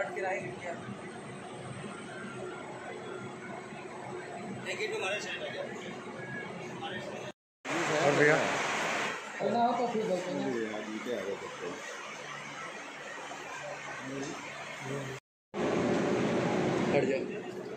और भैया हट जाओ।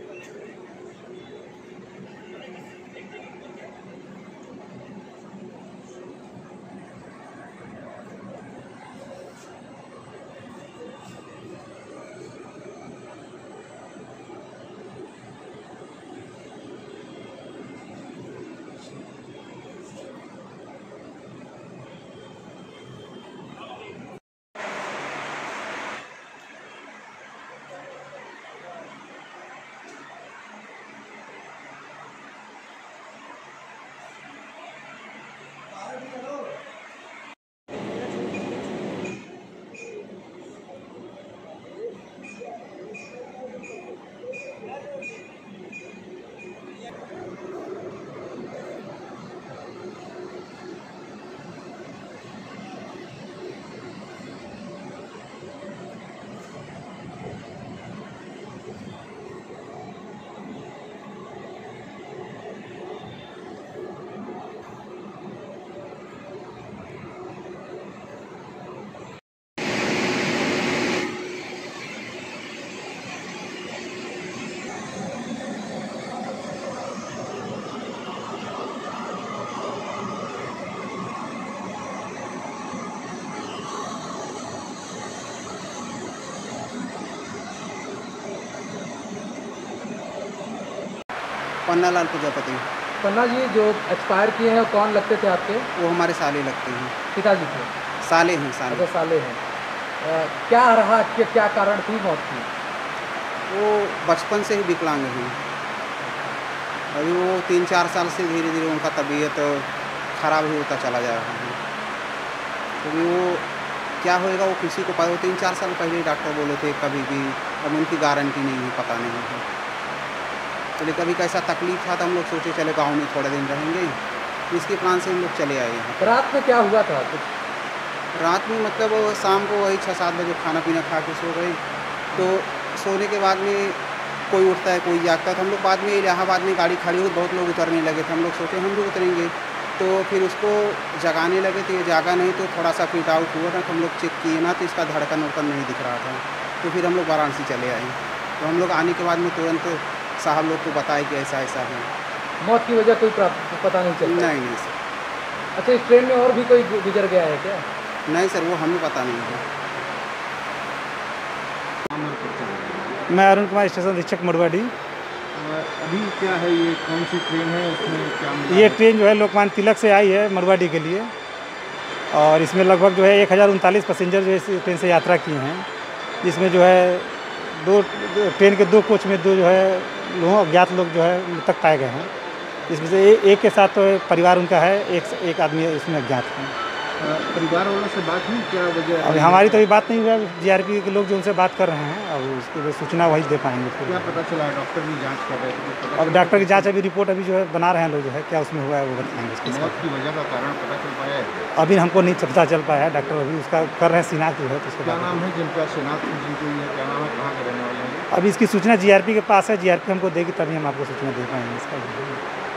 पन्ना लाल प्रजापति। पन्ना जी, जो एक्सपायर किए हैं कौन लगते थे आपके? वो हमारे साले लगते हैं। पिताजी थे? साले हैं, साले। अच्छा, साले हैं। क्या रहा, क्या कारण थी मौत की? वो बचपन से ही विकलांग हैं। अभी वो 3-4 साल से धीरे धीरे उनका तबीयत खराब ही होता चला जा रहा है। तो वो क्या होएगा वो किसी को पता। वो 3-4 साल पहले डॉक्टर बोले थे कभी भी, अब उनकी गारंटी नहीं है, पता नहीं है। चलिए, कभी कैसा तकलीफ था तो हम लोग सोचे चले गाँव में थोड़े दिन रहेंगे, इसके प्लान से हम लोग चले आए हैं। रात में क्या हुआ था कुछ? रात में मतलब शाम को वही 6-7 बजे खाना पीना खा के सो गए। तो सोने के बाद में कोई उठता है, कोई जागता है। तो हम लोग बाद में इलाहाबाद में गाड़ी खड़ी हुई, बहुत लोग उतरने लगे थे। हम लोग सोचे हम भी उतरेंगे, तो फिर उसको जगाने लगे तो ये जागा नहीं। तो थोड़ा सा फिट आउट हुआ था, तो हम लोग चेक किए ना, तो इसका धड़कन उड़कन नहीं दिख रहा था। तो फिर हम लोग वाराणसी चले आए। तो हम लोग आने के बाद में तुरंत साहब लोग को बताए कि ऐसा ऐसा है। मौत की वजह कोई पता नहीं चला? नहीं सर। अच्छा, इस ट्रेन में और भी कोई गुजर गया है क्या? नहीं सर, वो हमें पता नहीं है। मैं अरुण कुमार, स्टेशन अधीक्षक मरवाड़ी। अभी क्या है, ये कौन सी ट्रेन है, इसमें क्या? ये ट्रेन जो है लोकमान्य तिलक से आई है मरवाड़ी के लिए, और इसमें लगभग जो है 1039 पैसेंजर जो है इस ट्रेन से यात्रा किए हैं। जिसमें जो है ट्रेन के 2 कोच में 2 जो है लोग अज्ञात लोग जो है मृतक पाए गए हैं। इसमें से एक के साथ तो परिवार उनका है, एक आदमी इसमें अज्ञात है। परिवार वालों से बात हुई, क्या वजह? अभी हमारी तो अभी बात नहीं हुई है। जीआरपी के लोग जो उनसे बात कर रहे हैं, अब उसकी सूचना वही दे पाएंगे। क्या पता चला? डॉक्टर भी जांच कर रहे थे? अब डॉक्टर की जांच, अभी रिपोर्ट अभी जो है बना रहे हैं लोग, जो है क्या उसमें हुआ है वो बताएंगे। मौत की वजह का कारण पता चल पाया है? अभी हमको नहीं पता चल पाया है। डॉक्टर अभी उसका कर रहे हैं शिनाख्त जो है। तो उसके क्या नाम है जिनका शिनाख्त जिनको ये क्या नाम है, कहाँ के रहने वाले हैं? अभी इसकी सूचना जीआरपी के पास है। जीआरपी हमको देगी तभी हम आपको सूचना दे पाएंगे इसका।